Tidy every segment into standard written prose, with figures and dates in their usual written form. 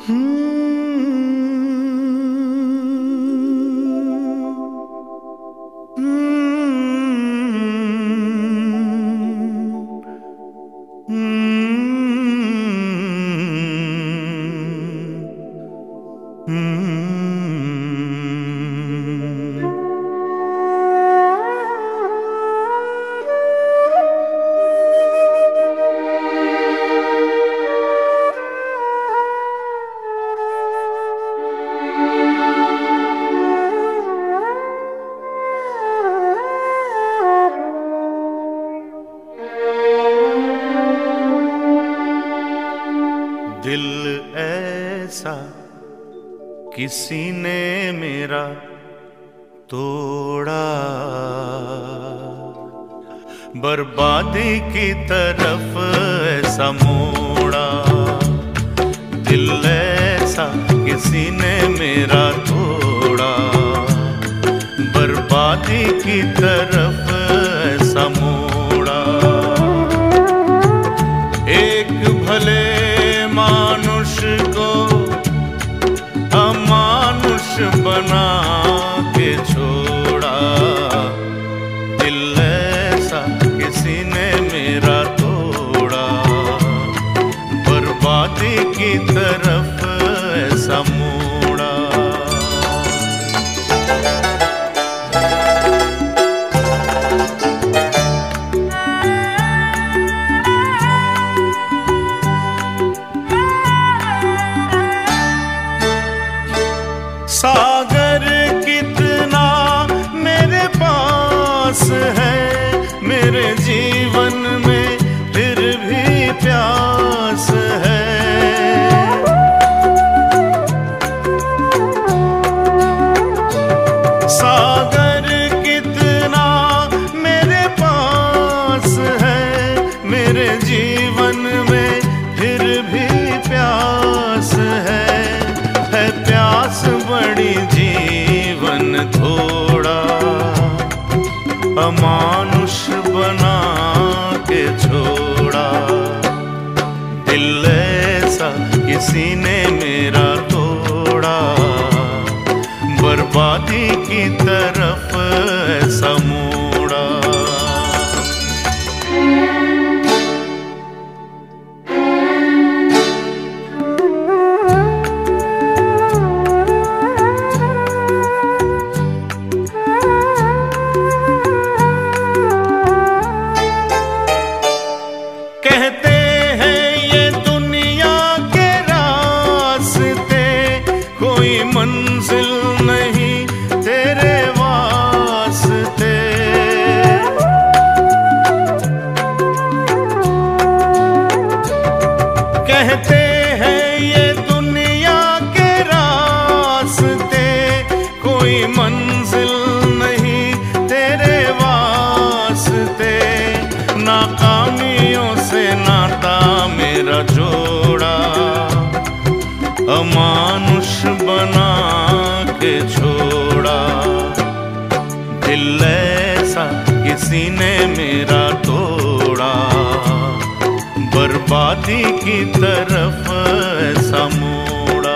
दिल ऐसा किसी ने मेरा तोड़ा, बर्बादी की तरफ ऐसा मोड़ा। दिल ऐसा किसी ने मेरा तोड़ा, बर्बादी की तरफ ऐसा मोड़ा। एक भले मानुष को अमानुष बना के छोड़ा। दिल ऐसा किसी ने मेरा तोड़ा, बर्बादी की तरफ ऐसा मोड़ा। सागर कितना मेरे पास है, मेरे जीवन में फिर भी प्यास है। सागर कितना मेरे पास है, मेरे जीवन में फिर भी प्यास है प्यास बड़ी जीवन थोड़ा, अमानुष बना के छोड़ा। दिल ऐसा किसी ने मेरा तोड़ा, बर्बादी की तरफ ऐसा मोड़ा। कहते हैं ये दुनिया के रास्ते, कोई मंजिल नहीं तेरे वास्ते। कहते हैं ये दुनिया के रास्ते, कोई मंजिल नहीं तेरे वास्ते। नाकामियों से नाता मेरा जोड़ा, अमानुष बना के छोड़ा। दिल ऐसा किसी ने मेरा तोड़ा, बर्बादी की तरफ ऐसा मोड़ा।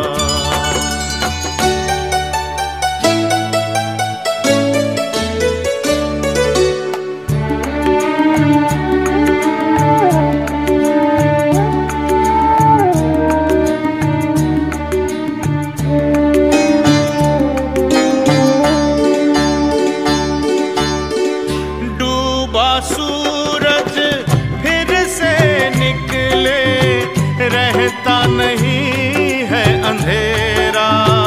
सूरज फिर से निकले, रहता नहीं है अंधेरा।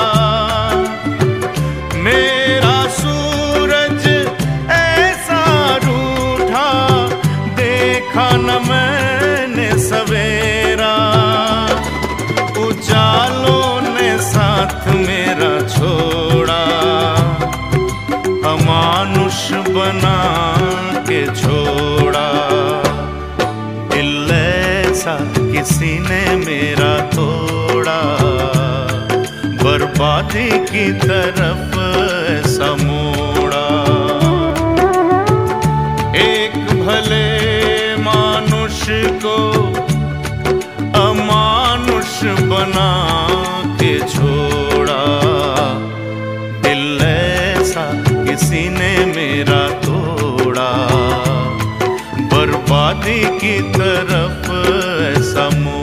मेरा सूरज ऐसा रूठा, देखा न मैंने सवेरा। उजालों ने साथ मेरा छोड़ा, अमानुष बना के छोड़ा। दिल ऐसा किसी ने मेरा तोड़ा, बर्बादी की तरफ ऐसा मोड़ा। एक भले मानुष को अमानुष बना किसी ने मेरा तोड़ा। बर्बादी की तरफ ऐसा